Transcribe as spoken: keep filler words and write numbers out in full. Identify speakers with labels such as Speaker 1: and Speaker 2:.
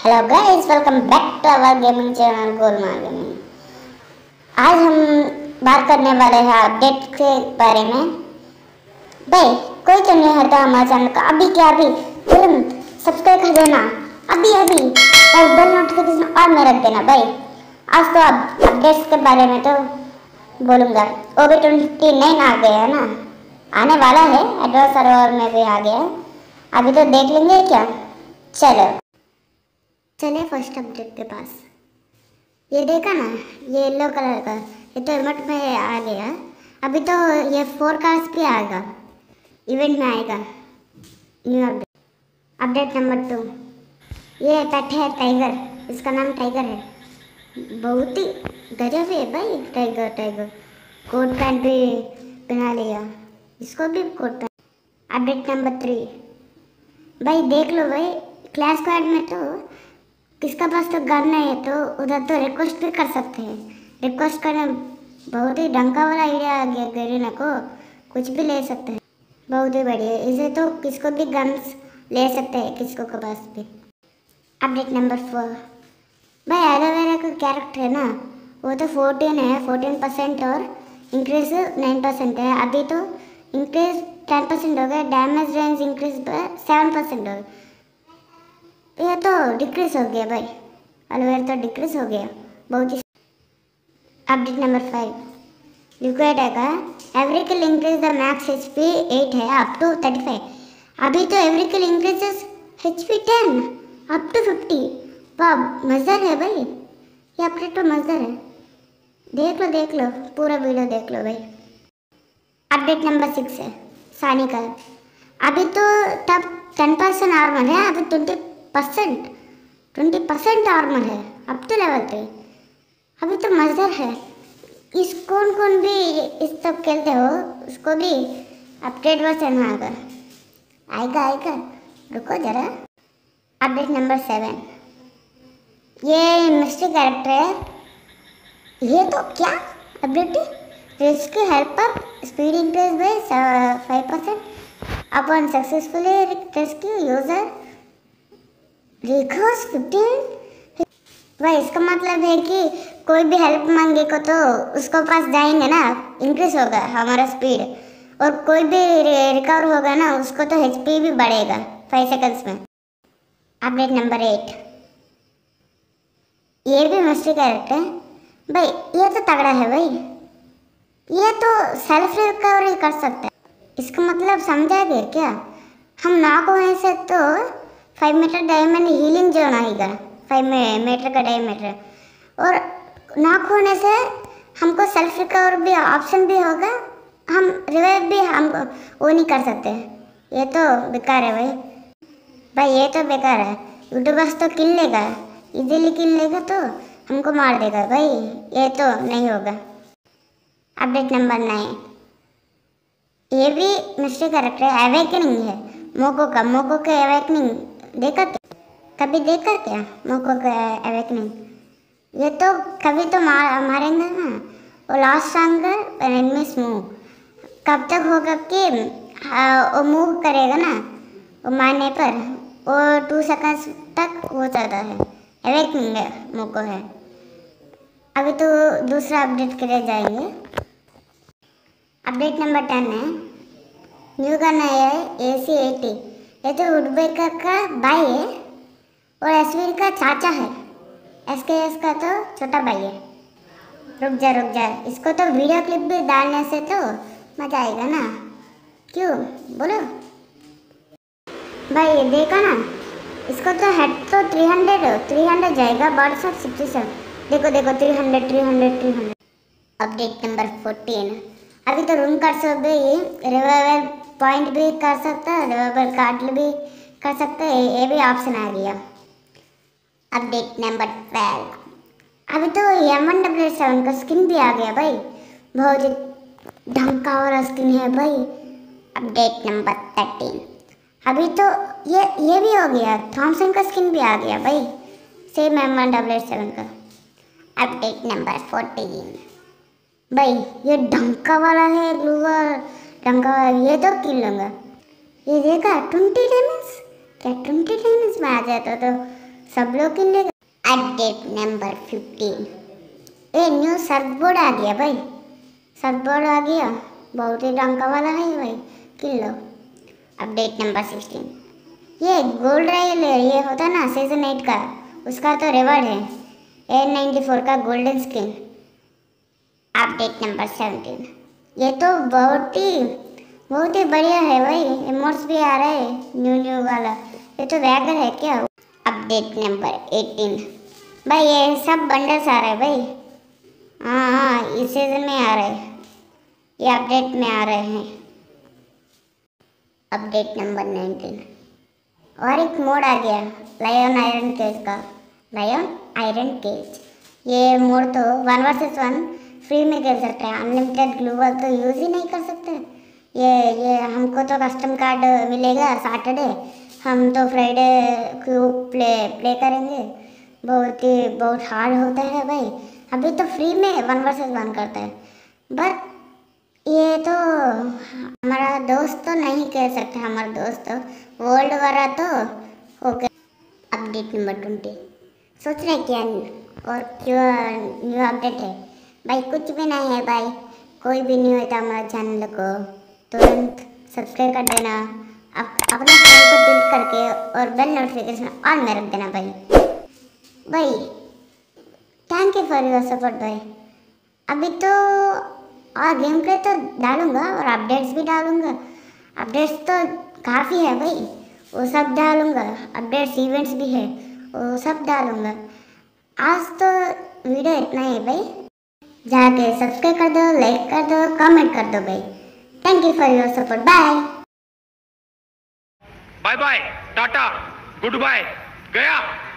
Speaker 1: Hello guys, welcome back to our gaming channel Golmaal gaming. आज हम बात करने वाले हैं अपडेट के बारे में। भाई कोई तो नहीं हटा हमारे चैनल का अभी क्या अभी तुरंत सब्सक्राइब कर देना अभी अभी और बेल नोटिफिकेशन ऑन में रख देना। भाई आज तो अब अपडेट्स के बारे में तो बोलूँगा। ओ बी ट्वेंटी नाइन आ गया है ना, आने वाला है, एडवांस सर्वर में भी आ गया। अभी तो देख लेंगे क्या। चलो चले फर्स्ट अपडेट के पास। ये देखा ना, ये येलो कलर का, ये तो इमोट में आ गया। अभी तो ये फोर कार्ड्स भी आएगा, इवेंट में आएगा new update. Update number two, ये पेट है टाइगर, इसका नाम टाइगर है। बहुत ही गजब है भाई। टाइगर टाइगर कोट पैंट भी पहना लिया, इसको भी coat pant. Update number three, भाई देख लो भाई, क्लास स्क्वाड में तो किसका पास तो गन नहीं है तो उधर तो रिक्वेस्ट भी कर सकते हैं। रिक्वेस्ट करने बहुत ही ढंका वाला आइडिया आ गया गरीना को, कुछ भी ले सकते हैं, बहुत ही बढ़िया। इसे तो किसको भी गन्स ले सकते हैं, किसको के पास भी। अपडेट नंबर फोर, भाई एलोवेरा का कैरेक्टर है ना, वो तो फोर्टीन है, फोर्टीन परसेंट और इंक्रीज नाइन परसेंट है। अभी तो इंक्रीज टेन परसेंट हो गया, damage range increase seven percent हो गया, ये तो डिक्रीज हो गया भाई। एलोवेरा तो डिक्रीज हो गया बहुत ही। अपडेट नंबर फाइव, लिक्विड है का every kill increase the max H P eight है अप टू थर्टी फाइव। अभी तो every kill increases H P ten up to fifty. वाह मज़ेदार है भाई, ये अपडेट तो मज़ेदार है। देख लो देख लो पूरा वीडियो देख लो भाई। अपडेट नंबर सिक्स है सानी का। अभी तो तब टेन परसेंट आर्मर है, अभी twenty percent twenty percent armor है अप टू लेवल थ्री। अभी तो मज़ेदार है। इस कौन कौन भी इस सब खेलते हो उसको भी अपडेट वर्जन आएगा आएगा आएगा रुको जरा। अपडेट नंबर सेवन, ये मिस्ट्री कैरेक्टर है। ये तो क्या अपडेट है, rescue helper speed increase by five percent upon successfully rescue user records fifteen. भाई इसका मतलब है कि कोई भी हेल्प मांगे को तो उसको पास जाएंगे ना, इंक्रीज होगा हमारा स्पीड, और कोई भी रिकवर होगा ना उसको तो एचपी भी बढ़ेगा फाइव सेकंड्स में। अपडेट नंबर एट, ये भी मस्ती कैरेक्टर है भाई, ये तो तगड़ा है भाई। ये तो सेल्फ रिकवरी कर सकता है, इसका मतलब समझा गया क्या। हम नॉक होने से तो five meter diamond healing zone आएगा, फाइव मीटर का डायमीटर, और नॉक होने से हमको सेल्फ रिकवर भी ऑप्शन भी होगा, हम रिवाइव भी हम वो नहीं कर सकते। ये तो बेकार है भाई। भाई ये तो बेकार है, यूट्यूबर्स तो किल लेगा, इजीली किल लेगा तो हमको मार देगा भाई, ये तो नहीं होगा। अपडेट नंबर नाइन, ये भी मिस्ट्री कैरेक्टर है, अवेकनिंग है मोको का। मोको का अवेकनिंग देखा क्या, कभी देखा क्या मोको का अवेकनिंग। ये तो कभी तो मार मारेंगे ना, वो लास्ट सॉन्ग एनिमी मूव कब तक होगा कि वो मूव करेगा ना, वो मारने पर वो टू सेकंड्स तक हो जाता है, अवेकनिंग है मोको है। अभी तो दूसरा अपडेट के लिए जाएंगे। अपडेट नंबर टेन है, न्यू गन है ए सी एटी। ये तो वुडबेकर का भाई है और एसवीर का चाचा है, एसकेएस का तो छोटा भाई है। रुक जा रुक जा, इसको तो वीडियो क्लिप भी डालने से तो मजा आएगा ना, क्यों बोलो भाई। ये देखा ना, इसको तो हेड तो थ्री हंड्रेड थ्री हंड्रेड जाएगा, बॉडी शॉट सिक्सटी सेवन। देखो देखो three hundred three hundred three hundred. Update number fourteen, अभी तो रूम कार्ड से भी रिवाइवल पॉइंट भी कर सकता है, रिवाइवल कार्ड भी कर सकते हैं, ये भी ऑप्शन आ गया। अपडेट नंबर ट्वेल्व, अभी तो एम वन डब्ल्यू सेवन का स्किन भी आ गया भाई, बहुत ही ढंका वाला स्किन है भाई। अपडेट नंबर थर्टीन, अभी तो ये ये भी हो गया, थॉमसन का स्किन भी आ गया भाई, same M one W seven का। अपडेट नंबर फोर्टीन, भाई ये ढंका वाला है, ग्लूवर ढंका वाला, ये तो किल लूँगा। ये देखा ट्वेंटी डैमेज, क्या ट्वेंटी डैमेज में आ जाता तो सब लोग किन लेगा। Update number fifteen. A new surfboard आ गया भाई, सर्फबोर्ड आ गया, बहुत ही रंग का वाला है भाई, किन लो। Update number sixteen. ये गोल्ड रॉयल ये होता है ना सीजन एट का, उसका तो रिवॉर्ड है ए नाइन्टी फोर का golden skin. Update number seventeen. ये तो बहुत ही बहुत ही बढ़िया है भाई, इमोट्स भी आ रहा है न्यू न्यू वाला, ये तो वैगर है क्या। Update number eighteen. भाई ये सब बंडल्स आ रहे हैं भाई, हाँ हाँ इस सीजन में आ रहे हैं, ये अपडेट में आ रहे हैं। Update number nineteen. और एक मोड आ गया लायन आयरन केज का, लायन आयरन केज। ये मोड तो वन वर्सेस वन फ्री में खेल सकते हैं, अनलिमिटेड ग्लूवल तो यूज़ ही नहीं कर सकते। ये ये हमको तो कस्टम कार्ड मिलेगा सैटरडे, हम तो फ्राइडे को प्ले प्ले करेंगे। बहुत ही बहुत हार्ड होता है भाई, अभी तो फ्री में वन वर्सेस वन करता है, बट ये तो हमारा दोस्त तो नहीं कह सकते, हमारा दोस्त तो वर्ल्ड वाला तो ओके। Update number twenty. सोच रहे क्या और क्यों न्यू अपडेट है भाई, कुछ भी नहीं है भाई, कोई भी नहीं होता हमारा चैनल को तुरंत सब्सक्राइब कर देना, अप, अपने फोन को डिलीट करके और बेल नोटिफिकेशन ऑन में रख देना भाई। भाई thank you for your support भाई। अभी तो और गेम प्ले तो डालूंगा और अपडेट्स भी डालूंगा, अपडेट्स तो काफ़ी है भाई, वो सब डालूंगा, अपडेट्स इवेंट्स भी है वो सब डालूंगा। आज तो वीडियो इतना ही भाई, जाके सब्सक्राइब कर दो, लाइक कर दो, कमेंट कर दो भाई। Thank you for your support, bye
Speaker 2: bye bye tata goodbye गया।